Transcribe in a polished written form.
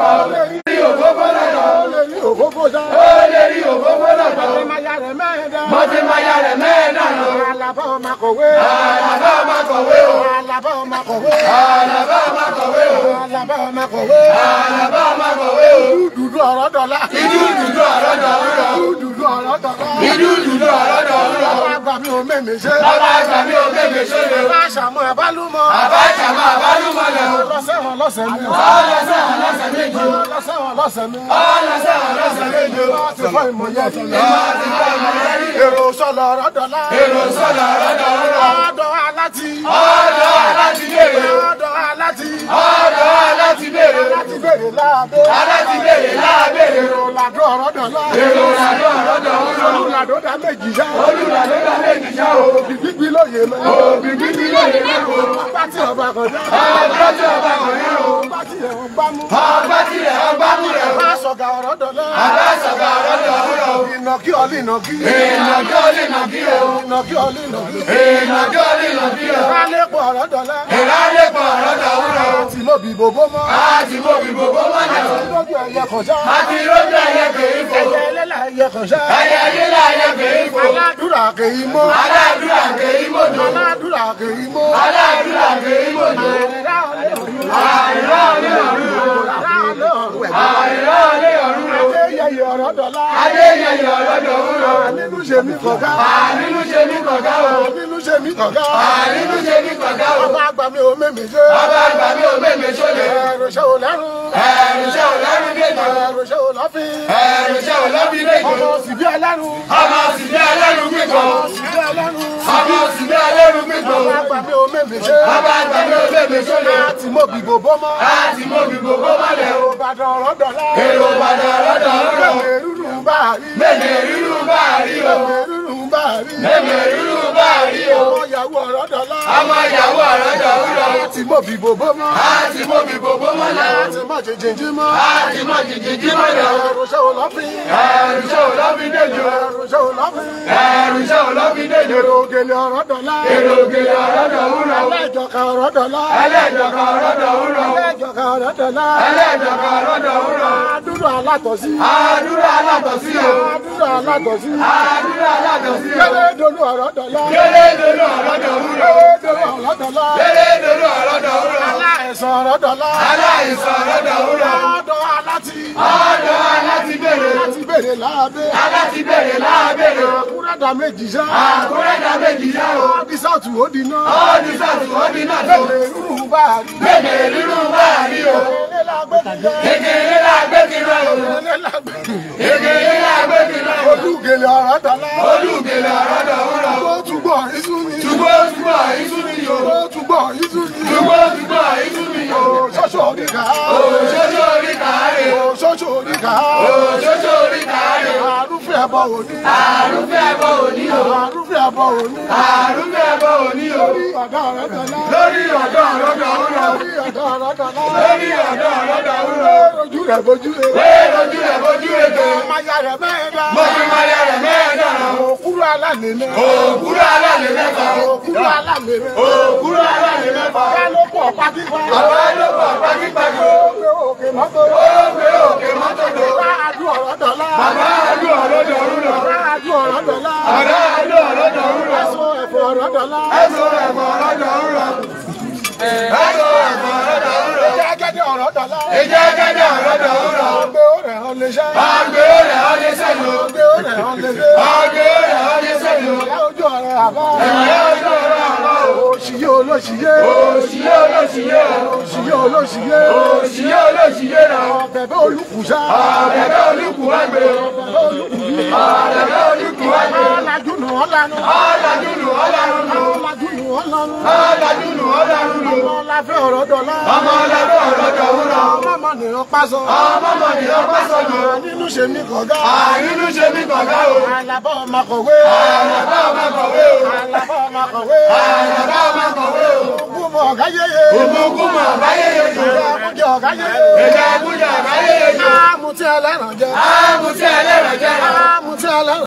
lọ́fà ó lè rí òfófó lọ́dọ̀ ó lè rí òfófó sá ó lè rí òfófó lọ́dọ̀ ó máa yá rẹ̀ mẹ́ẹ̀dá mo ti máa yá rẹ̀ mẹ́ẹ̀dá lọ. Àlàbá ọmọ kọ̀wé Àlàbá ọmọ kọ̀wé o Àlàbá ọmọ kọ̀wé Àlàbá ọmọ kọ̀wé o Àlàbá ọmọ kọ̀wé Àlàbá ọmọ kọ̀wé o. Dúdú ọ̀rọ̀ dọ̀la ìdú dúdú ọ̀rọ̀ dọ̀la dúdú ọ̀rọ̀ dọ̀la ìdú dúdú ọ̀rọ̀ dọ̀la. Bàbá àgbà mi ò mẹ́mẹ́ ṣe bàbá àgbà mi ò mẹ́mẹ́ ṣe lè. Bàbá àṣàmọ́ àbálùmọ́ bàbá àṣàmọ́ àbálùmọ́ lẹ̀ o. Lọ́sẹ̀wọ̀n lọ́sẹ̀ mi lọ́sẹ̀wọ̀n lọ́sẹ̀ méje lọ́sẹ̀wọ̀n lọ́sẹ̀ mi lọ́sẹ̀wọ̀n lọ́sẹ̀ méje. Wọ́n ti fọ́ ìmọ̀yẹ́ èrò sọ̀lọ̀ ọ̀rọ̀ dọ̀la èrò sọ̀lọ̀ ọ̀rọ̀ dọ̀la ọ̀dọ̀ aláti bèrè ọ̀dọ̀ aláti bèrè aláti bèrè láàbèrè èrò làdó ọ̀rọ̀ dọ̀la èrò làdó ọ̀rọ̀ dọ̀la olùlàdó dá méjì já olùlàdó dá méjì já òbí gbígbí lóye lọ òbí gbígbí lóye lọ ọba tí ọba kọjá ọba tí ọba kọjá ọba tí ẹ̀ ń bá mú ọba tí ẹ̀ ń bá mú rẹ̀ ọba sọ̀gà ọ̀rọ̀ dọ̀la ọba sọ̀gà ọ̀rọ̀ dọ̀la ìnàkí ọ̀lì ìnàkí ìnàkí ọ̀lì ìnàkí ìnàkí ọ̀lì ìnàkí ìnàkí ọ̀lì ìnàkí ìrálẹ́pọ̀ ọ̀rọ̀ dọ̀la ìrálẹ́pọ̀ ọ̀rọ̀ dọ̀la àti mọ̀bì bòbó mọ́ àti mọ̀bì bòbó mọ́ náà àti lójú ẹ̀yẹ kọjá àti lójú ẹ̀yẹ kèé fò ẹ̀yẹ ẹlẹ́là ẹ̀yẹ kọjá ẹ̀yẹ ẹlẹ́là ẹ̀yẹ kèé fò aládùúrà kèé mọ́ aládùúrà kèé mọ́ aládùúrà kèé mọ́ aládùúrà kèé mọ́ Adéyẹyẹ ọ̀rọ̀ dọ̀la. Adéyẹyẹ ọ̀rọ̀ dọ̀la. Nínú ṣe mí kọ̀gá. Nínú ṣe mí kọ̀gá o. Nínú ṣe mí kọ̀gá. Nínú ṣe mí kọ̀gá o. Ọba àgbà mi ò mẹ́mẹ́ ṣe. Ọba àgbà mi ò mẹ́mẹ́ ṣe lè. Ẹ̀rùṣẹ́ ò lẹ́rùn. Ẹ̀rùṣẹ́ ò lẹ́rùn déjò. Ẹ̀rùṣẹ́ ò lọ́fín. Ẹ̀rùṣẹ́ ò lọ́fín déjò. Ọmọ òsìbí ẹlẹ́rùn. Ọmọ òsìbí ẹlẹ́rùn gbígbọ́. Òsìbí ẹlẹ́rùn. Ọmọ òsìbí ẹlẹ́rùn gbígbọ́. Ọba àgbà mi ò mẹ́mẹ́ ṣe. Ọba àgbà mi ò mẹ́mẹ́ ṣe lè. Àti mo bìbò bó mọ́. Àti mo bìbò bó mọ́ lẹ̀. Èrò Ìbàdàn ọ̀rọ̀ dọ̀la. Èrò Ìbàdàn ọ̀rọ̀ dọ̀la. Mẹ̀mẹ̀rúrú bá rí. Mẹ̀mẹ̀rúrú bá rí o. Mẹ̀mẹ̀rúrú bá rí. Mẹ̀mẹ̀rúrú bá rí o. Ọmọ ìyàwó ọ̀rọ̀ dọ̀la. Ọmọ ìyàwó ọ̀rọ̀ dọ̀la. Àti mo bìbò bó mọ́. Àti mo bìbò bó mọ́ lẹ̀. Àti mo jìjìjì mọ́. Àti mo jìjìjì mọ́ lẹ̀. Ẹ̀rùṣẹ́ ò lọ́fín. Ẹ̀rùṣẹ́ ò lọ́fín déjò. Ẹ̀rùṣẹ́ ò lọ́fín. Ẹ̀rùṣẹ́ ò lọ́fín déjò. Èrò ògèlè ọ̀rọ̀ dọ̀la. Èrò ògèlè ọ̀rọ̀ dọ̀la. Ẹlẹ́jọ̀ká ọ̀rọ̀ dọ̀la. Ẹlẹ́jọ̀ká ọ̀rọ̀ dọ̀la. Ẹlẹ́jọ̀ká ọ̀rọ̀ dọ̀la. Ẹlẹ́jọ̀ká ọ̀rọ̀ dọ̀la. Adúrú alátọ̀sí. Adúrú alátọ̀sí o. Adúrú alátọ̀sí. Adúrú alátọ̀sí o. Kélédolú ọ̀rọ̀ dọ̀la. Kélédolú ọ̀rọ̀ dọ̀la. Kélédolú ọ̀rọ̀ dọ̀la. Kélédolú ọ̀rọ̀ dọ̀la. Aláìsàn ọ̀rọ̀ dọ̀la. Aláìsàn ọ̀rọ̀ dọ̀la. Ọ̀dọ̀ aláti. Ọ̀dọ̀ aláti bèrè. Aláti bèrè láàbẹ̀. Aláti bèrè láàbẹ̀. Àkúrẹ́dà méjì sá. Àkúrẹ́dà méjì sá o. Ọ̀dísàtù ó di náà. Ọ̀dísàtù ó di náà tó. Mẹ̀mẹ̀rúrú bá rí. Mẹ̀mẹ̀rúrú bá rí o. Kékeré la gbé kiri o. Kékeré la gbé kiri o. Olúgèlè ọ̀rọ̀ dọ̀la. Olúgèlè ọ̀rọ̀ dọ̀la. Túbọ̀ túbọ̀ ìsú mi. Túbọ̀ túbọ̀ ìsú mi o. Túbọ̀ ìsú mi. Túbọ̀ túbọ̀ ìsú mi o. Ṣọ́ṣọ́ orí ká. Ṣọ́ṣọ́ orí ká rè. Ṣọ́ṣọ́ orí ká. Ṣọ́ṣọ́ orí ká rè. Àrùfẹ́ ẹbọ òní. Àrùfẹ́ ẹbọ òní o. Àrùfẹ́ ẹbọ òní. Àrùfẹ́ ẹbọ òní o. Lórí ọ̀dọ̀ ọ̀rọ̀ dọ̀la. Lórí ọ̀dọ̀ ọ̀rọ̀ dọ̀la. Lórí ọ̀dọ̀ ọ̀rọ̀ dọ̀la. Lórí ọ̀dọ̀ ọ̀rọ̀ dọ̀la. Ojú rẹ̀ bojú rẹ̀. Ojú rẹ̀ bojú rẹ̀ tó. Maya rẹ̀ mẹ́ẹ̀dá. Mọ̀jú maya rẹ̀ mẹ́ẹ̀dá. Òkúrú alálẹ̀ mẹ́fà. Òkúrú alálẹ̀ mẹ́fà. Òkúrú alálẹ̀ mẹ́fà. Òkúrú alálẹ̀ mẹ́fà. Bàbá ló pọ̀ pátípá. Bàbá ló pọ̀ pátípá. Ó gbé òkè mọ́tò. Ó gbé òkè mọ́tò tó. Bàbá adú ọ̀rọ̀ dọ̀la. Bàbá adú ọ̀rọ̀ dọ̀la. Bàbá adú ọ̀rọ̀ dọ̀la. Bàbá adú ọ̀rọ̀ dọ̀la. Ẹ̀sọ́ ẹ̀fọ́ ọ̀rọ̀ dọ̀la. Ẹ̀sọ́ ẹ̀fọ́ ọ̀rọ̀ dọ̀la. Ẹ̀sọ́ ẹ̀fọ́ ọ̀rọ̀ dọ̀la. Ìjẹ́gẹ́dẹ́ ọ̀rọ̀ dọ̀la. Ìjẹ́gẹ́dẹ́ ọ̀rọ̀ dọ̀la. Àgbẹ̀ òrẹ̀ hàn lè ṣẹ́. Àgbẹ̀ òrẹ̀ hàn lè ṣẹ́ lò. Àgbẹ̀ òrẹ̀ hàn lè ṣẹ́. Àgbẹ̀ òrẹ̀ hàn lè ṣẹ́ lò. Ìyá ojú ọ̀rẹ́ àbá. Ìyá ojú ọ̀rẹ́ àbá. Òṣìyé olóṣìyé. Òṣìyé olóṣìyé. Òṣìyé olóṣìyé. Òṣìyé olóṣìyé náà. Ọ̀bẹ̀bẹ̀ olùkùsá. Ọ̀bẹ̀bẹ̀ olùkùwàgbé. Ọ̀bẹ̀bẹ̀ olùkùwàgbé. Ọ̀bẹ̀bẹ̀ olùkùwàgbé. Ọ̀làjúnù ọ̀lànù. Ọ̀làjúnù ọ̀lànù. Ọ̀làjúnù ọ̀lànù. Ọ̀làjúnù ọ̀lànù. Ọmọ láfẹ́ ọ̀rọ̀ dọ̀la. Ọmọ láfẹ́ ọ̀rọ̀ dọ̀la. Ọmọ nìyàn pásọ. Ọmọ nìyàn pásọ ni. Nínú ṣe mí kọ̀gá. Nínú ṣe mí kọ̀gá o. Àlàbá ọmọ kọ̀wé. Àlàbá ọmọ kọ̀wé o. Àlàbá ọmọ kọ̀wé. Àlàbá ọmọ kọ̀wé o. Ògùn mọ̀ ọ̀gá yéye. Ògùn mọ̀ ọ̀gá yéye. Ìjà àkújẹ ọ̀gá yéye. Ìjà àkújẹ ọ̀gá yéye. Àmùtí ẹlẹ́ràn jẹ. Àmùtí ẹlẹ́ràn jẹ. Àmùtí ẹlẹ́ràn.